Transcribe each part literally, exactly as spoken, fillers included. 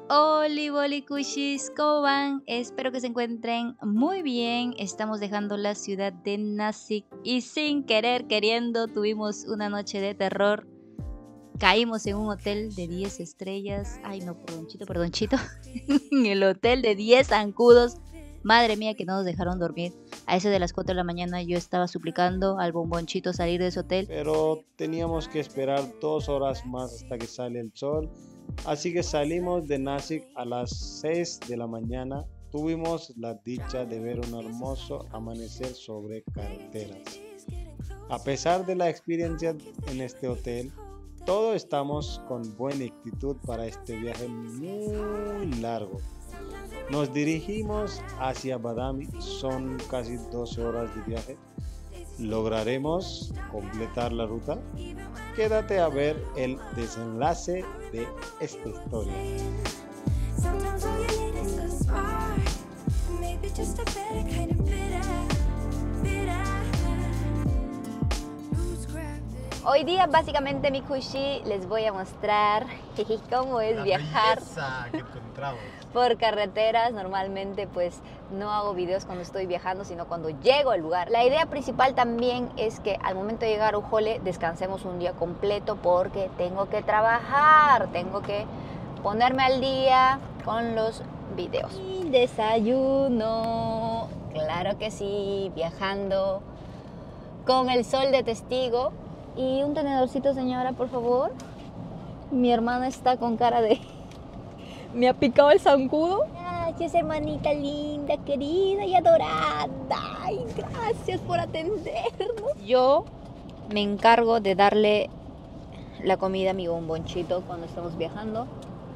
Oli, boli, cushis, ¿cómo van? Espero que se encuentren muy bien. Estamos dejando la ciudad de Nashik y sin querer, queriendo, tuvimos una noche de terror. Caímos en un hotel de diez estrellas. Ay, no, perdonchito, perdonchito. En el hotel de diez zancudos. Madre mía, que no nos dejaron dormir. A eso de las cuatro de la mañana yo estaba suplicando al bombonchito salir de ese hotel. Pero teníamos que esperar dos horas más hasta que sale el sol. Así que salimos de Nashik a las seis de la mañana. Tuvimos la dicha de ver un hermoso amanecer sobre carreteras. A pesar de la experiencia en este hotel, todos estamos con buena actitud para este viaje muy largo. Nos dirigimos hacia Badami, son casi doce horas de viaje. ¿Lograremos completar la ruta? Quédate a ver el desenlace de esta historia. Hoy día básicamente mi cushi les voy a mostrar cómo es La viajar que encontramos. por carreteras. Normalmente pues no hago videos cuando estoy viajando, sino cuando llego al lugar. La idea principal también es que al momento de llegar a Ujole descansemos un día completo porque tengo que trabajar, tengo que ponerme al día con los videos. Y desayuno, claro que sí, viajando con el sol de testigo. Y un tenedorcito, señora, por favor. Mi hermana está con cara de... ¿Me ha picado el zancudo? Gracias, hermanita linda, querida y adorada. Ay, gracias por atendernos. Yo me encargo de darle la comida a mi bombonchito cuando estamos viajando.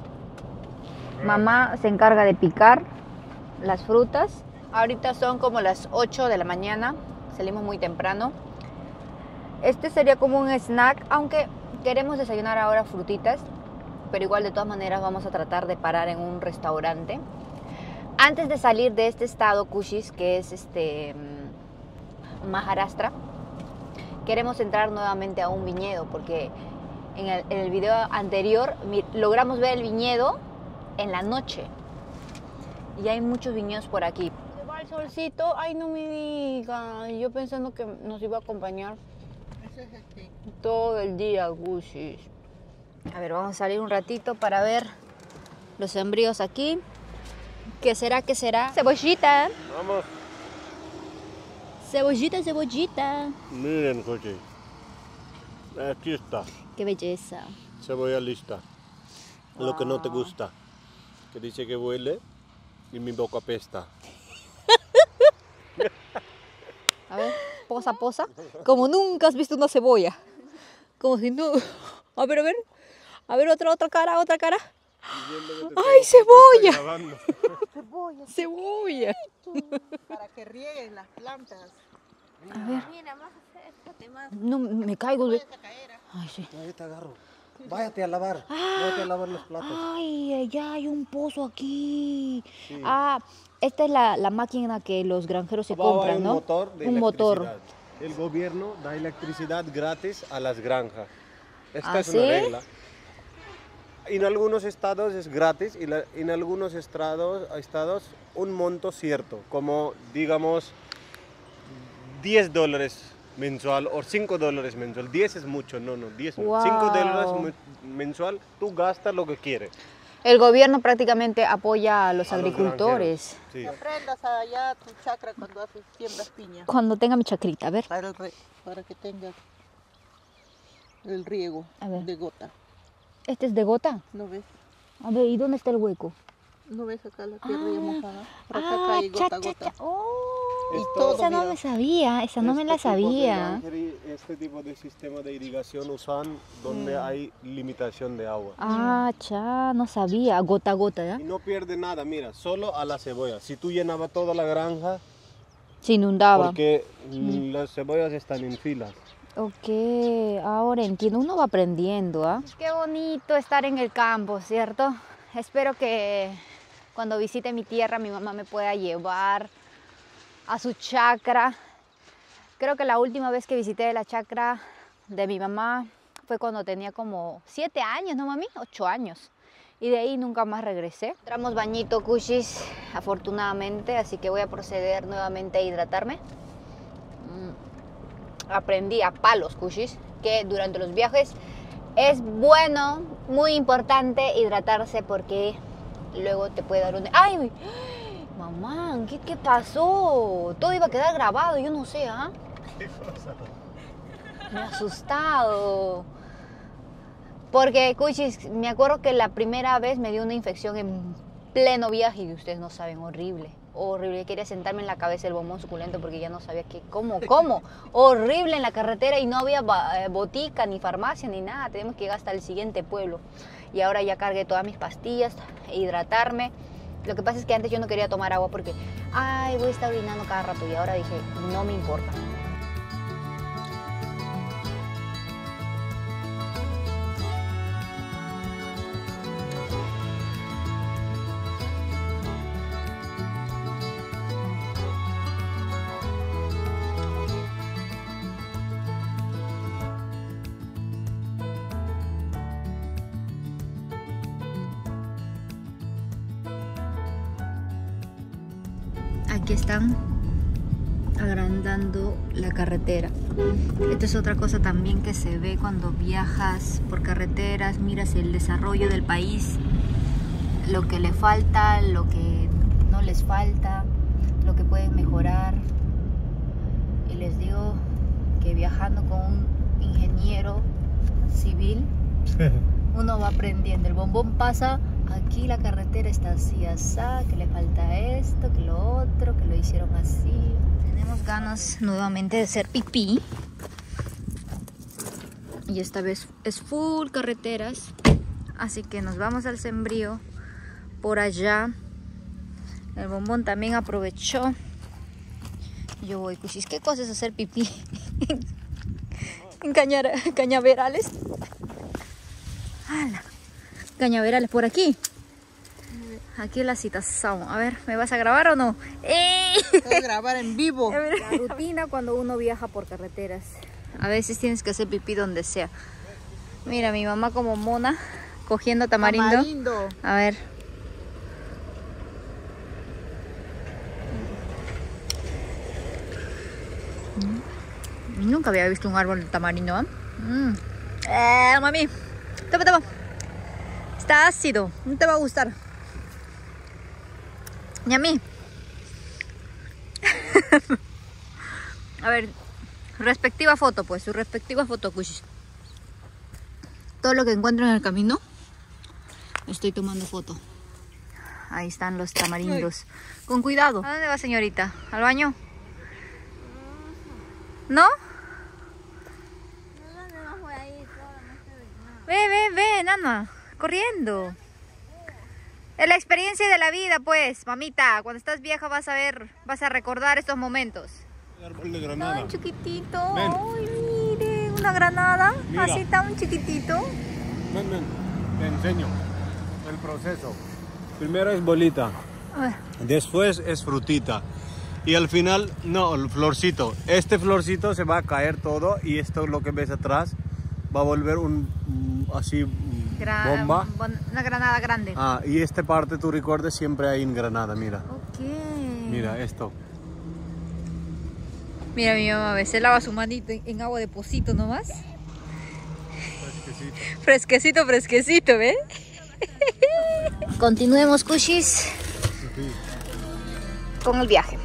Mamá se encarga de picar las frutas. Ahorita son como las ocho de la mañana. Salimos muy temprano. Este sería como un snack, aunque queremos desayunar ahora frutitas, pero igual de todas maneras vamos a tratar de parar en un restaurante. Antes de salir de este estado, Kushis, que es este Maharashtra, queremos entrar nuevamente a un viñedo, porque en el, en el video anterior logramos ver el viñedo en la noche. Y hay muchos viñedos por aquí. Se va el solcito, ay no me diga, yo pensando que nos iba a acompañar todo el día, Kushis. A ver, vamos a salir un ratito para ver los sembríos aquí. ¿Qué será? ¿Qué será? Cebollita. Vamos. Cebollita, cebollita. Miren, Coche. Aquí está. Qué belleza. Cebolla lista. Lo que no te Wow. gusta. Que dice que huele y mi boca apesta. A ver, posa, posa. Como nunca has visto una cebolla. Como si no... A ver, a ver. A ver, otra, otra cara, otra cara. ¡Ay, cebolla! Cebolla, Cebolla. para que rieguen las plantas. A ver. Mira, más acércate más. No, me caigo. Vayas a caer. Ay, sí. Ahí te agarro. Váyate a lavar. Váyate a lavar los platos. Ay, ya hay un pozo aquí. Sí. Ah, esta es la, la máquina que los granjeros se Abajo hay compran, un ¿no? motor de un motor. electricidad. El gobierno da electricidad gratis a las granjas. Esta ¿Ah, es una sí? regla. En algunos estados es gratis y la- en algunos estados, estados un monto cierto, como digamos diez dólares mensual o cinco dólares mensual. diez es mucho, no, no, diez. Wow. cinco dólares men- mensual, tú gastas lo que quieres. El gobierno prácticamente apoya a los A los agricultores. granjeros, sí. Prendas allá tu chacra cuando haces siembras piña. Cuando tenga mi chacrita, a ver. Para, el re- para que tengas el riego A ver. de gota. Este es de gota. ¿No ves? A ver, ¿y dónde está el hueco? ¿No ves acá la tierra ya mojada? Por acá ah, cae cha, gota a cha, gota. cha. Oh, Y todo, esa no mira. me sabía, esa no me la Este tipo de sabía. grangeri- Este tipo de sistema de irrigación usan donde hay limitación de agua. Ah, cha, no sabía. Gota a gota, ¿ya? Y no pierde nada, mira, solo a la cebolla. Si tú llenabas toda la granja, Se inundaba. porque mm, las cebollas están en filas. Ok, ahora entiendo, uno va aprendiendo, ¿ah? Qué bonito estar en el campo, ¿cierto? Espero que cuando visite mi tierra mi mamá me pueda llevar a su chacra. Creo que la última vez que visité la chacra de mi mamá fue cuando tenía como siete años, ¿no, mami? Ocho años. y de ahí nunca más regresé. Entramos bañito, cushis, afortunadamente, así que voy a proceder nuevamente a hidratarme. Mm. Aprendí a palos, cushis, que durante los viajes es bueno, muy importante hidratarse porque luego te puede dar un... ¡Ay! Mamá, ¿qué, qué pasó? Todo iba a quedar grabado, yo no sé, ¿ah? ¿Qué cosa? Me he asustado. Porque, cuchis, me acuerdo que la primera vez me dio una infección en pleno viaje y ustedes no saben, horrible, horrible. Quería sentarme en la cabeza del bombón suculento porque ya no sabía qué, cómo, cómo. Horrible en la carretera y no había botica, ni farmacia, ni nada. Tenemos que llegar hasta el siguiente pueblo. Y ahora ya cargué todas mis pastillas, hidratarme. Lo que pasa es que antes yo no quería tomar agua porque, ay, voy a estar orinando cada rato. Y ahora dije, no me importa. Aquí están agrandando la carretera. Esto es otra cosa también que se ve cuando viajas por carreteras, miras el desarrollo del país, lo que le falta, lo que no les falta, lo que pueden mejorar. Y les digo que viajando con un ingeniero civil, uno va aprendiendo. El bombón pasa, aquí la carretera está así, así, que le falta esto, que lo otro, que lo hicieron así. Tenemos ganas nuevamente de hacer pipí. Y esta vez es full carreteras. Así que nos vamos al sembrío por allá. El bombón también aprovechó. Yo voy, cuchis, ¿qué cosa es hacer pipí? En caña, cañaverales. ¡Hala! Cañaverales por aquí. Aquí es la citación. A ver, ¿me vas a grabar o no? ¡Eh! Voy a grabar en vivo. La rutina cuando uno viaja por carreteras. A veces tienes que hacer pipí donde sea. Mira, mi mamá como mona cogiendo tamarindo. Tamarindo. A ver. Nunca había visto un árbol de tamarindo, ¿eh? Mm. Eh, mami. Toma, toma. Está ácido. No te va a gustar. ¿Y a mí? A ver, respectiva foto, pues, su respectiva foto, cuchis. Todo lo que encuentro en el camino, estoy tomando foto. Ahí están los tamarindos. Con cuidado. ¿A dónde va, señorita? ¿Al baño? ¿No? Ve, ve, ve, nana. Corriendo. Es la experiencia de la vida, pues, mamita. Cuando estás vieja vas a ver, vas a recordar estos momentos. El árbol de granada. Tan chiquitito. Ven. Ay, mire, una granada. Mira. Así tan chiquitito. Ven, ven, te enseño el proceso. Primero es bolita, A ver. después es frutita y al final, no, el florcito. Este florcito se va a caer todo y esto lo que ves atrás va a volver un, un así Gra- bomba. bon- Una granada grande. Ah, y esta parte tú recuerdas siempre hay en granada, mira. Ok. Mira esto. Mira, mi mamá, ¿ves? Se lava su manito en, en agua de pocito nomás. Fresquecito. Fresquecito, fresquecito, ¿ves? Continuemos, cushis, con el viaje.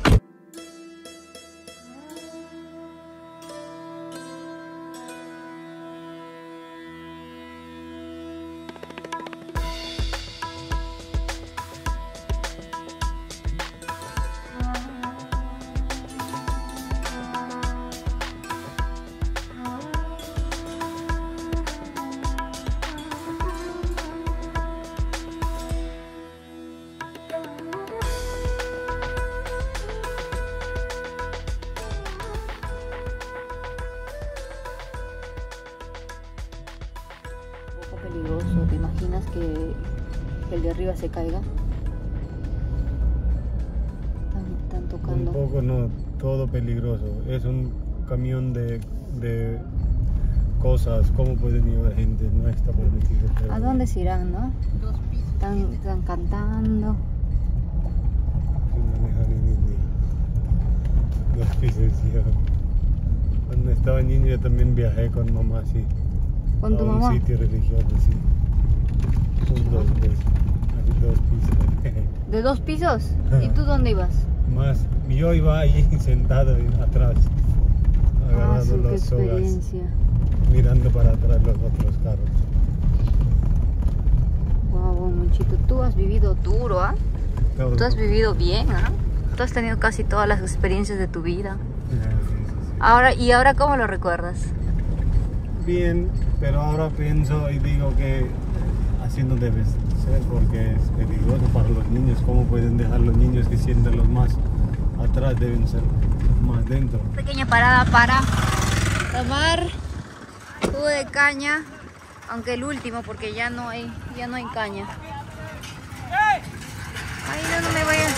Peligroso, ¿te imaginas que el de arriba se caiga? Están, están tocando. Un poco no, todo peligroso. Es un camión de, de cosas, cómo pueden llevar gente, no está permitido. Pero... ¿A dónde se irán, no? Dos pisos. Están, están cantando. Dos pisos, ya. Cuando estaba niño yo también viajé con mamá así. ¿Con tu a un mamá? sitio religioso así. Un dos veces. Así dos pisos. ¿De dos pisos? ¿Y tú dónde ibas? Más, yo iba ahí sentado atrás, agarrando Ah, sí, qué las sogas, experiencia. mirando para atrás los otros carros. Wow, Monchito, tú has vivido duro, ¿ah? Todo. Tú has vivido bien, ¿ah? Tú has tenido casi todas las experiencias de tu vida. Sí, sí, sí. Ahora, ¿y ahora cómo lo recuerdas? Bien, pero ahora pienso y digo que así no debe ser porque es peligroso para los niños. ¿Cómo pueden dejar los niños que sienten los más atrás? Deben ser más dentro. Pequeña parada para tomar jugo de caña, aunque el último porque ya no hay, ya no hay caña. Ay, no, no me vayas.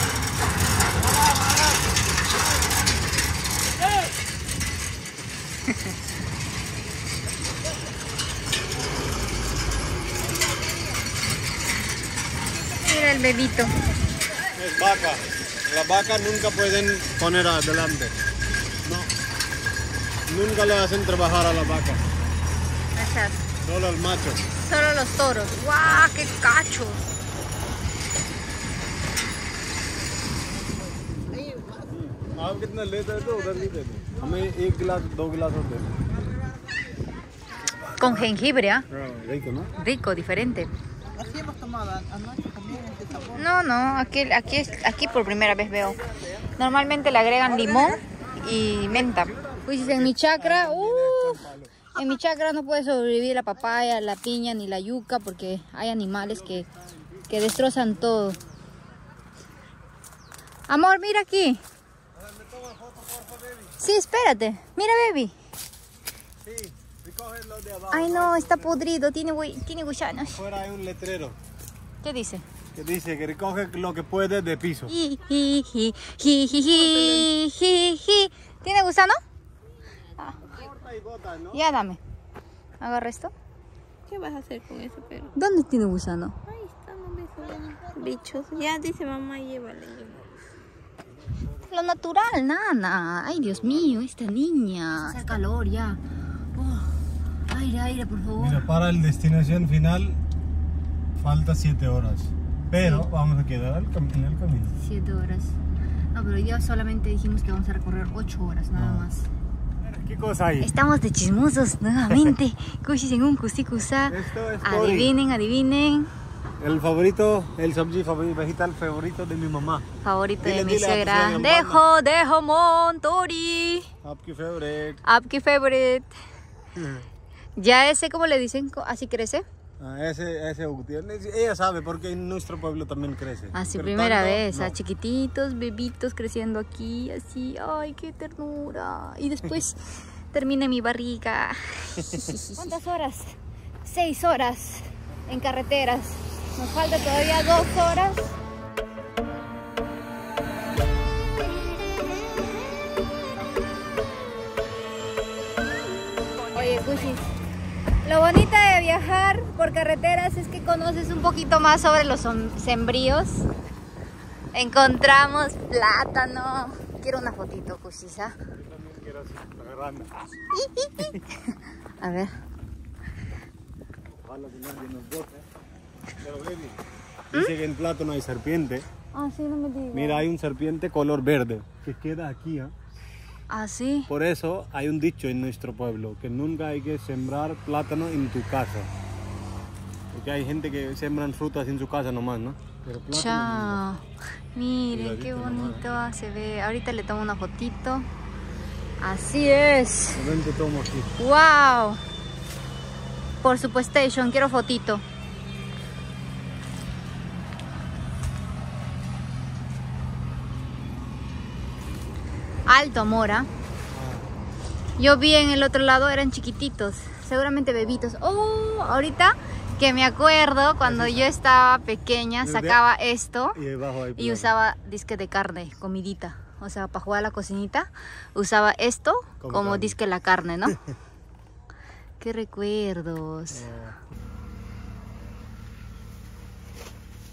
Mira el bebito. Es vaca. Las vacas nunca pueden poner adelante. No. Nunca le hacen trabajar a las vacas. Esas. Solo al macho. Solo los toros. ¡Guau! ¡Qué cachos! आप कितना लेते हैं तो उधर नहीं देते हमें एक गिलास दो गिलास और दे Con jengibre, ¿ah? rico, ¿no? Rico, diferente. Así hemos tomado anoche también este sabor. No, no, aquí, aquí, es- aquí por primera vez veo. Normalmente le agregan limón y menta. Pues en mi chacra, uff, en mi chacra no puede sobrevivir la papaya, la piña ni la yuca porque hay animales que, que destrozan todo. Amor, mira aquí. Sí, espérate. Mira, baby. Sí, recoge lo de abajo. Ay, no, está podrido. Tiene, gu- tiene gusanos. Fuera hay un letrero ¿Qué dice? que dice que recoge lo que puede de piso. Ji, ji, ji, ji, ji, ji, ji, ji. ¿Tiene gusano? Corta y bota, ¿no? Ya dame. Agarra esto. ¿Qué vas a hacer con eso, pero? ¿Dónde tiene gusano? Ahí están los bichos. Ya dice mamá, llévale, llévale. Lo natural, nana. Ay, Dios mío, esta niña. Hace calor ya. Oh, aire, aire, por favor. Mira, para la destinación final falta siete horas. Pero Sí. vamos a quedar al cam- en el camino. Siete horas. No, pero hoy día solamente dijimos que vamos a recorrer ocho horas, nada Ah. más. ¿Qué cosa hay? Estamos de chismosos nuevamente. Cushis en un cusicusá. Esto es Adivinen, adivinen. el favorito, el sabji favorito, vegetal favorito de mi mamá. Favorito Dile, de mi dile a tu suegra. suegra, Dejo, dejo montori. आपकी favorite. Apki favorite. Ya ese, ¿cómo le dicen? ¿Así crece? Ah, ese, ese Gutiérrez, ella sabe porque en nuestro pueblo también crece. Así Pero primera tanto, vez, no. a chiquititos, bebitos creciendo aquí, así, ay, qué ternura. Y después termina mi barriga. ¿Cuántas horas? Seis horas en carreteras. Nos falta todavía dos horas. Oye, Cushis, lo bonito de viajar por carreteras es que conoces un poquito más sobre los som- sembríos. Encontramos plátano. Quiero una fotito, Cushis, ¿ah? Yo también quiero así, agarrando. A ver. Ojalá que nadie nos bote. Pero baby, dice que en plátano hay serpiente. Ah, sí, no me digas. Mira, hay un serpiente color verde que queda aquí, ¿ah? Ah, sí. Por eso hay un dicho en nuestro pueblo, que nunca hay que sembrar plátano en tu casa. Porque hay gente que sembran frutas en su casa nomás, ¿no? Pero plátano Chao. Miren Cuidadito qué nomás. bonito se ve. Ahorita le tomo una fotito. Así es. no. Ven, te tomo aquí. Wow. Por supuesto, quiero fotito. Alto Mora. Yo vi en el otro lado, eran chiquititos, seguramente bebitos. Oh, ahorita que me acuerdo, cuando yo estaba pequeña, sacaba esto Y debajo hay y plátano. usaba disque de carne, comidita. O sea, para jugar a la cocinita, usaba esto Como como carne. disque la carne, ¿no? Qué recuerdos.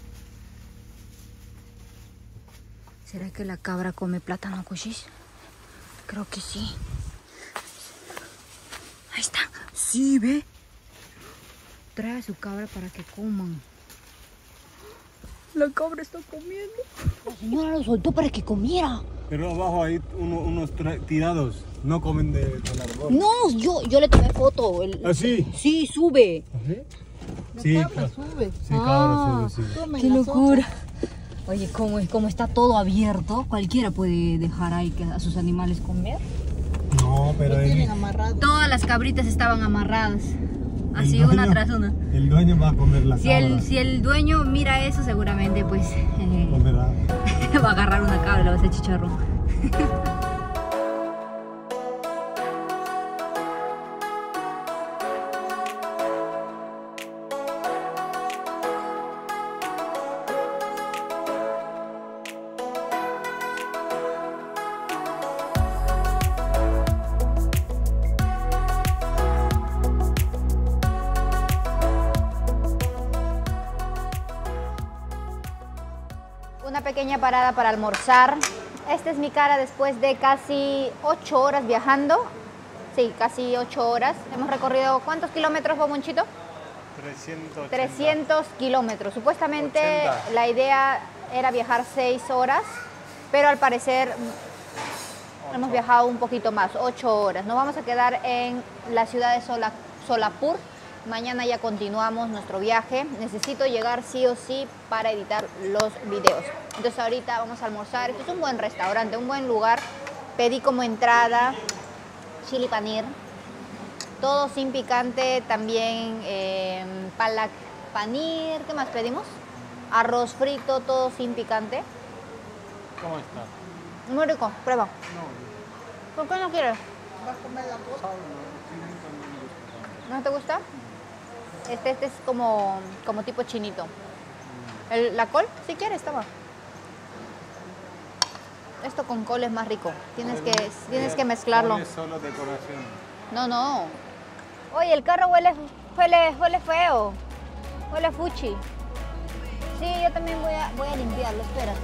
¿Será que la cabra come plátano, Cushis? Creo que sí. Ahí está. Sí, ve. Trae a su cabra para que coman. La cabra está comiendo. La señora lo soltó para que comiera. Pero abajo hay uno, unos tirados. No comen de, del árbol. No, yo, yo le tomé foto. El, ¿Ah, sí? Sí, sube. ¿Sí? La Sí, cabra claro. sube. Sí, Ah, cabra sube, sí. Tomen Qué las locura. Oye, como, como está todo abierto, cualquiera puede dejar ahí que a sus animales comer. No, otras. pero Lo tienen el, amarrado. Todas las cabritas estaban amarradas. Así el una dueño- tras una. el dueño va a comer la Si cabra. el, si el dueño mira eso, seguramente pues eh, Comerá. va a agarrar una cabra y la va a hacer chicharrón. Una pequeña parada para almorzar. Esta es mi cara después de casi ocho horas viajando. Sí, casi ocho horas. Hemos recorrido, ¿cuántos kilómetros, Bomonchito? trescientos. trescientos kilómetros. Supuestamente ochenta. la idea era viajar seis horas, pero al parecer hemos viajado un poquito más, ocho horas. Nos vamos a quedar en la ciudad de Sola- Solapur. Mañana ya continuamos nuestro viaje. Necesito llegar sí o sí para editar los videos. Entonces ahorita vamos a almorzar. Este es un buen restaurante, un buen lugar. Pedí como entrada chili panir. Todo sin picante. También eh, palak panir. ¿Qué más pedimos? Arroz frito, todo sin picante. ¿Cómo está? Muy rico, prueba. No, ¿Por qué no quieres? ¿Va a comer la cosa? ¿No te gusta? Este, este es como, como tipo chinito. El- la col, si quieres, toma. Esto con col es más rico. Tienes que, tienes que mezclarlo. Es solo decoración. No, no. Oye, el carro huele, huele, huele feo. Huele a fuchi. Sí, yo también voy a, voy a limpiarlo, espérate.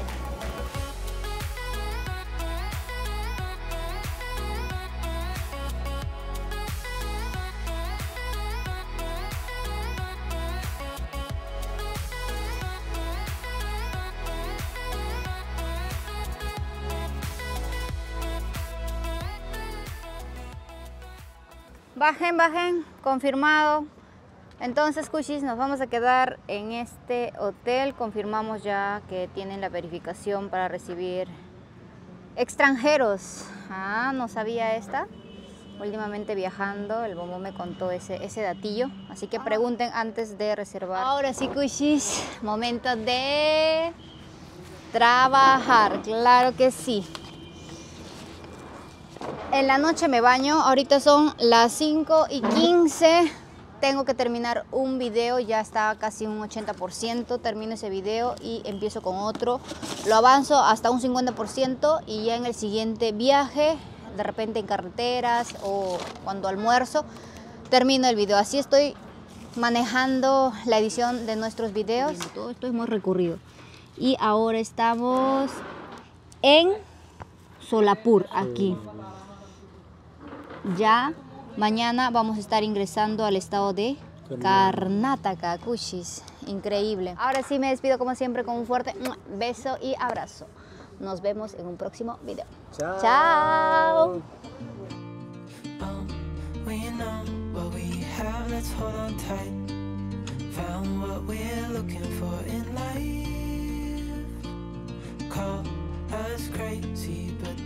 Bajen, bajen, confirmado. Entonces, Cushis, nos vamos a quedar en este hotel. Confirmamos ya que tienen la verificación para recibir extranjeros. Ah, no sabía esta. Últimamente viajando, el Bombo me contó ese, ese datillo. Así que pregunten antes de reservar. Ahora sí, Cushis, momento de trabajar. Claro que sí. En la noche me baño, ahorita son las cinco y quince. Tengo que terminar un video, ya está casi un ochenta por ciento. Termino ese video y empiezo con otro. Lo avanzo hasta un cincuenta por ciento y ya en el siguiente viaje, de repente en carreteras o cuando almuerzo, termino el video. Así estoy manejando la edición de nuestros videos. Todo esto es muy recurrido. Y ahora estamos en Solapur, aquí. Ya mañana vamos a estar ingresando al estado de Karnataka, Cushis. Increíble. Ahora sí me despido como siempre con un fuerte beso y abrazo. Nos vemos en un próximo video. Chao. Chao. We know what we have, let's hold on tight. Found what we're looking for in life. Call us crazy, but